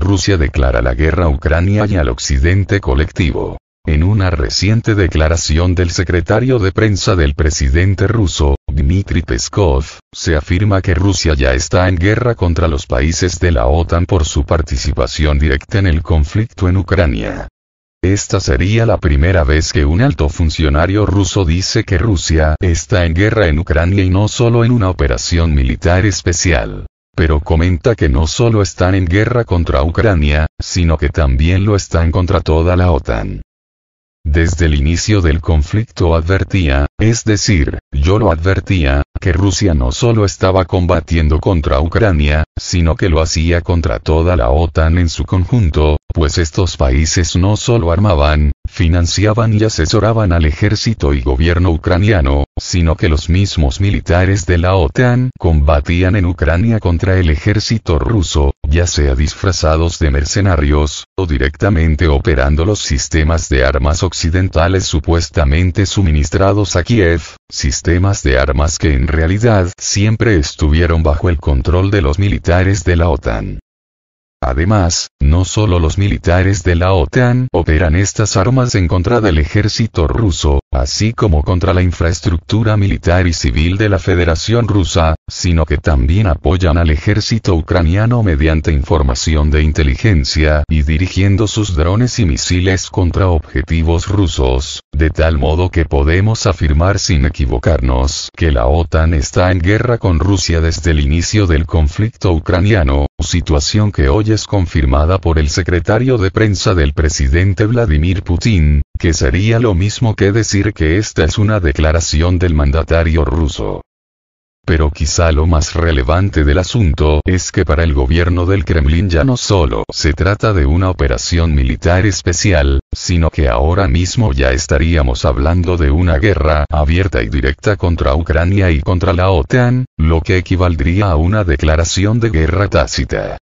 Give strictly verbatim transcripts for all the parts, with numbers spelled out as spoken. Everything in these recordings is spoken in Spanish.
Rusia declara la guerra a Ucrania y al occidente colectivo. En una reciente declaración del secretario de prensa del presidente ruso, Dmitry Peskov, se afirma que Rusia ya está en guerra contra los países de la OTAN por su participación directa en el conflicto en Ucrania. Esta sería la primera vez que un alto funcionario ruso dice que Rusia está en guerra en Ucrania y no solo en una operación militar especial. Pero comenta que no solo están en guerra contra Ucrania, sino que también lo están contra toda la OTAN. Desde el inicio del conflicto advertía, es decir, yo lo advertía, que Rusia no solo estaba combatiendo contra Ucrania, sino que lo hacía contra toda la OTAN en su conjunto, pues estos países no solo armaban, financiaban y asesoraban al ejército y gobierno ucraniano, sino que los mismos militares de la OTAN combatían en Ucrania contra el ejército ruso, ya sea disfrazados de mercenarios, o directamente operando los sistemas de armas occidentales supuestamente suministrados a Kiev, sistemas de armas que en realidad siempre estuvieron bajo el control de los militares de la OTAN. Además, no solo los militares de la OTAN operan estas armas en contra del ejército ruso, así como contra la infraestructura militar y civil de la Federación Rusa, sino que también apoyan al ejército ucraniano mediante información de inteligencia y dirigiendo sus drones y misiles contra objetivos rusos, de tal modo que podemos afirmar sin equivocarnos que la OTAN está en guerra con Rusia desde el inicio del conflicto ucraniano, situación que hoy es confirmada por el secretario de prensa del presidente Vladimir Putin, que sería lo mismo que decir que esta es una declaración del mandatario ruso. Pero quizá lo más relevante del asunto es que para el gobierno del Kremlin ya no solo se trata de una operación militar especial, sino que ahora mismo ya estaríamos hablando de una guerra abierta y directa contra Ucrania y contra la OTAN, lo que equivaldría a una declaración de guerra tácita.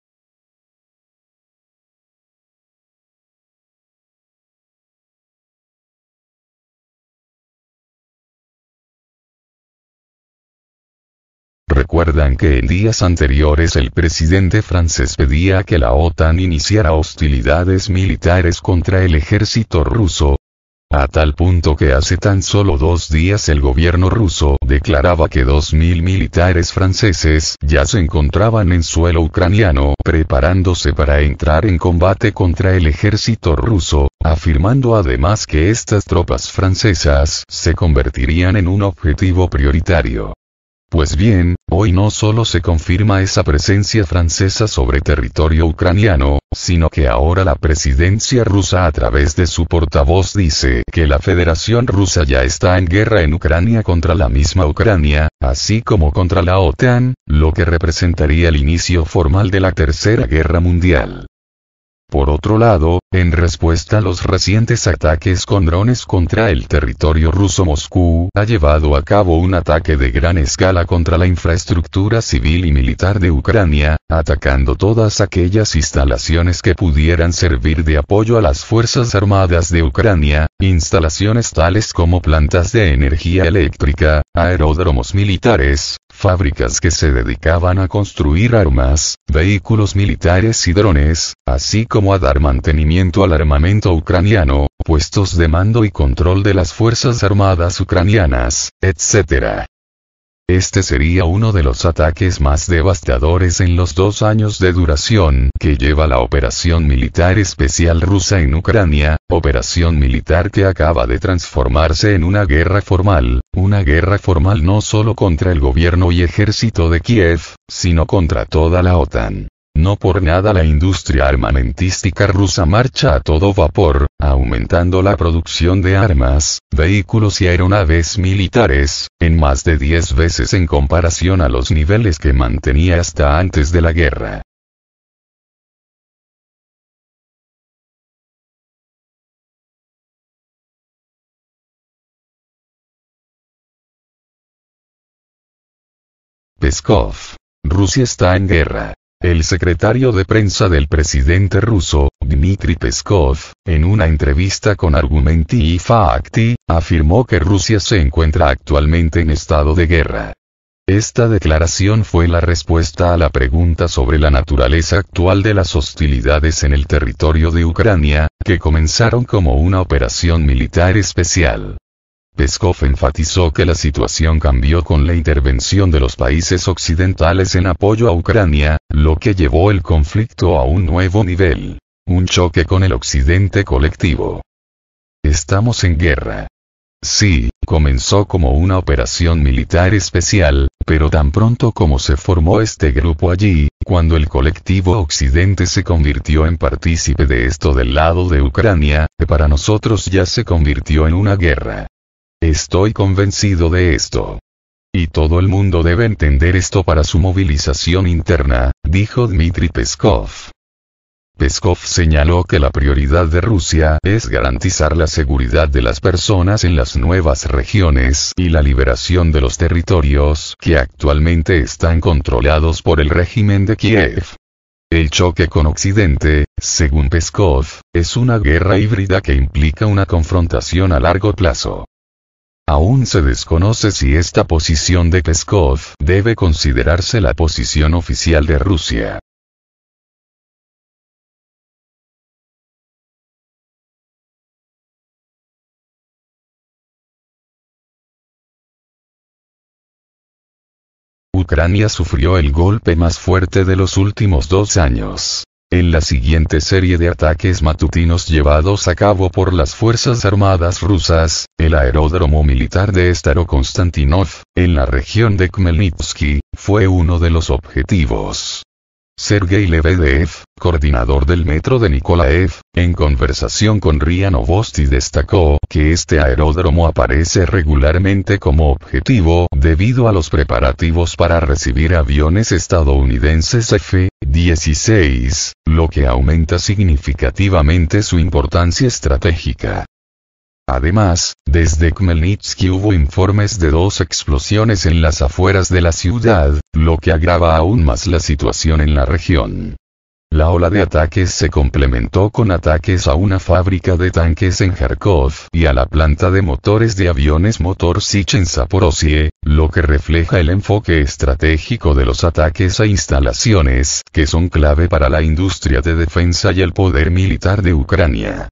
Recuerdan que en días anteriores el presidente francés pedía que la OTAN iniciara hostilidades militares contra el ejército ruso, a tal punto que hace tan solo dos días el gobierno ruso declaraba que dos mil militares franceses ya se encontraban en suelo ucraniano preparándose para entrar en combate contra el ejército ruso, afirmando además que estas tropas francesas se convertirían en un objetivo prioritario. Pues bien, hoy no solo se confirma esa presencia francesa sobre territorio ucraniano, sino que ahora la presidencia rusa a través de su portavoz dice que la Federación Rusa ya está en guerra en Ucrania contra la misma Ucrania, así como contra la OTAN, lo que representaría el inicio formal de la Tercera Guerra Mundial. Por otro lado, en respuesta a los recientes ataques con drones contra el territorio ruso, Moscú ha llevado a cabo un ataque de gran escala contra la infraestructura civil y militar de Ucrania, atacando todas aquellas instalaciones que pudieran servir de apoyo a las Fuerzas Armadas de Ucrania, instalaciones tales como plantas de energía eléctrica, aeródromos militares, fábricas que se dedicaban a construir armas, vehículos militares y drones, así como a dar mantenimiento al armamento ucraniano, puestos de mando y control de las Fuerzas Armadas ucranianas, etcétera. Este sería uno de los ataques más devastadores en los dos años de duración que lleva la operación militar especial rusa en Ucrania, operación militar que acaba de transformarse en una guerra formal, una guerra formal no solo contra el gobierno y ejército de Kiev, sino contra toda la OTAN. No por nada la industria armamentística rusa marcha a todo vapor, aumentando la producción de armas, vehículos y aeronaves militares, en más de diez veces en comparación a los niveles que mantenía hasta antes de la guerra. Peskov. Rusia está en guerra. El secretario de prensa del presidente ruso, Dmitry Peskov, en una entrevista con Argumenty y Fakty, afirmó que Rusia se encuentra actualmente en estado de guerra. Esta declaración fue la respuesta a la pregunta sobre la naturaleza actual de las hostilidades en el territorio de Ucrania, que comenzaron como una operación militar especial. Peskov enfatizó que la situación cambió con la intervención de los países occidentales en apoyo a Ucrania, lo que llevó el conflicto a un nuevo nivel, un choque con el occidente colectivo. Estamos en guerra. Sí, comenzó como una operación militar especial, pero tan pronto como se formó este grupo allí, cuando el colectivo occidente se convirtió en partícipe de esto del lado de Ucrania, para nosotros ya se convirtió en una guerra. Estoy convencido de esto. Y todo el mundo debe entender esto para su movilización interna, dijo Dmitry Peskov. Peskov señaló que la prioridad de Rusia es garantizar la seguridad de las personas en las nuevas regiones y la liberación de los territorios que actualmente están controlados por el régimen de Kiev. El choque con Occidente, según Peskov, es una guerra híbrida que implica una confrontación a largo plazo. Aún se desconoce si esta posición de Peskov debe considerarse la posición oficial de Rusia. Ucrania sufrió el golpe más fuerte de los últimos dos años. En la siguiente serie de ataques matutinos llevados a cabo por las Fuerzas Armadas rusas, el aeródromo militar de Starokonstantinov, en la región de Khmelnytsky, fue uno de los objetivos. Sergei Lebedev, coordinador del metro de Nikolaev, en conversación con R I A Novosti destacó que este aeródromo aparece regularmente como objetivo debido a los preparativos para recibir aviones estadounidenses F dieciséis, lo que aumenta significativamente su importancia estratégica. Además, desde Khmelnytsky hubo informes de dos explosiones en las afueras de la ciudad, lo que agrava aún más la situación en la región. La ola de ataques se complementó con ataques a una fábrica de tanques en Kharkov y a la planta de motores de aviones Motor Sich en Zaporozhye, lo que refleja el enfoque estratégico de los ataques a instalaciones que son clave para la industria de defensa y el poder militar de Ucrania.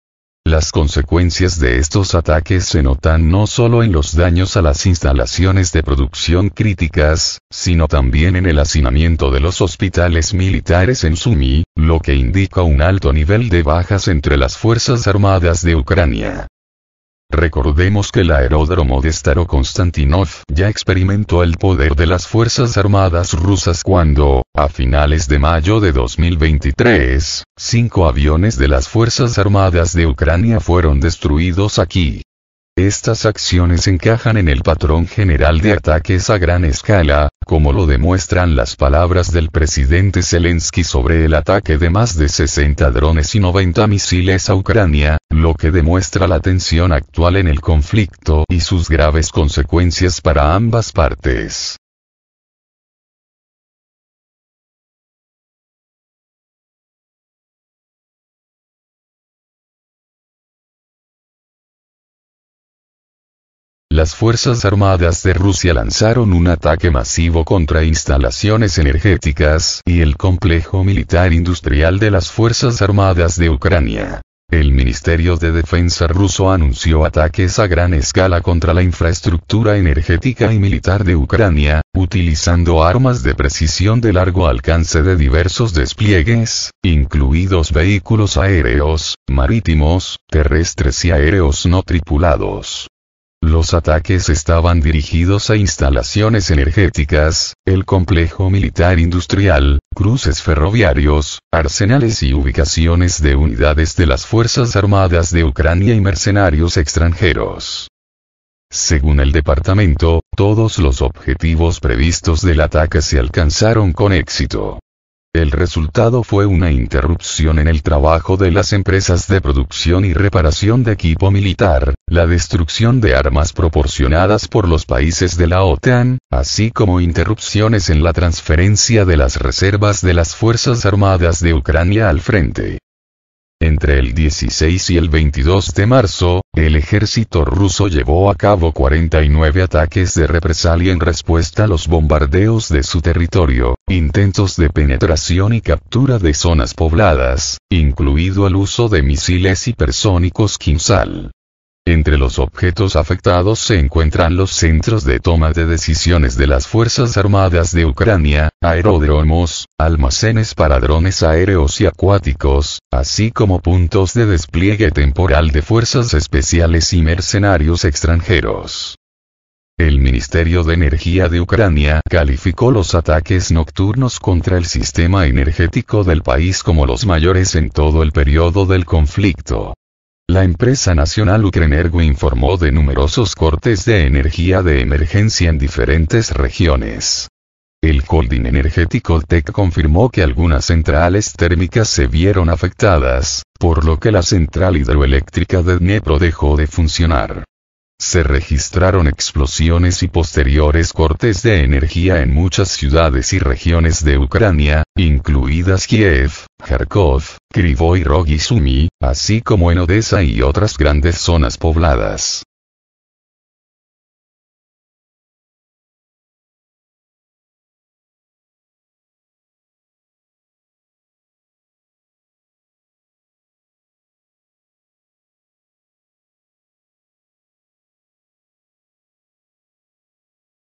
Las consecuencias de estos ataques se notan no solo en los daños a las instalaciones de producción críticas, sino también en el hacinamiento de los hospitales militares en Sumy, lo que indica un alto nivel de bajas entre las Fuerzas Armadas de Ucrania. Recordemos que el aeródromo de Starokonstantinov ya experimentó el poder de las Fuerzas Armadas rusas cuando, a finales de mayo de dos mil veintitrés, cinco aviones de las Fuerzas Armadas de Ucrania fueron destruidos aquí. Estas acciones encajan en el patrón general de ataques a gran escala, como lo demuestran las palabras del presidente Zelensky sobre el ataque de más de sesenta drones y noventa misiles a Ucrania, lo que demuestra la tensión actual en el conflicto y sus graves consecuencias para ambas partes. Las Fuerzas Armadas de Rusia lanzaron un ataque masivo contra instalaciones energéticas y el complejo militar industrial de las Fuerzas Armadas de Ucrania. El Ministerio de Defensa ruso anunció ataques a gran escala contra la infraestructura energética y militar de Ucrania, utilizando armas de precisión de largo alcance de diversos despliegues, incluidos vehículos aéreos, marítimos, terrestres y aéreos no tripulados. Los ataques estaban dirigidos a instalaciones energéticas, el complejo militar industrial, cruces ferroviarios, arsenales y ubicaciones de unidades de las Fuerzas Armadas de Ucrania y mercenarios extranjeros. Según el departamento, todos los objetivos previstos del ataque se alcanzaron con éxito. El resultado fue una interrupción en el trabajo de las empresas de producción y reparación de equipo militar, la destrucción de armas proporcionadas por los países de la OTAN, así como interrupciones en la transferencia de las reservas de las Fuerzas Armadas de Ucrania al frente. Entre el dieciséis y el veintidós de marzo, el ejército ruso llevó a cabo cuarenta y nueve ataques de represalia en respuesta a los bombardeos de su territorio, intentos de penetración y captura de zonas pobladas, incluido el uso de misiles hipersónicos Kinzhal. Entre los objetos afectados se encuentran los centros de toma de decisiones de las Fuerzas Armadas de Ucrania, aeródromos, almacenes para drones aéreos y acuáticos, así como puntos de despliegue temporal de fuerzas especiales y mercenarios extranjeros. El Ministerio de Energía de Ucrania calificó los ataques nocturnos contra el sistema energético del país como los mayores en todo el periodo del conflicto. La empresa nacional Ukrenergo informó de numerosos cortes de energía de emergencia en diferentes regiones. El holding energético TEC confirmó que algunas centrales térmicas se vieron afectadas, por lo que la central hidroeléctrica de Dnepro dejó de funcionar. Se registraron explosiones y posteriores cortes de energía en muchas ciudades y regiones de Ucrania, incluidas Kiev, Kharkov, Kryvyi Rog y Sumy, así como en Odessa y otras grandes zonas pobladas.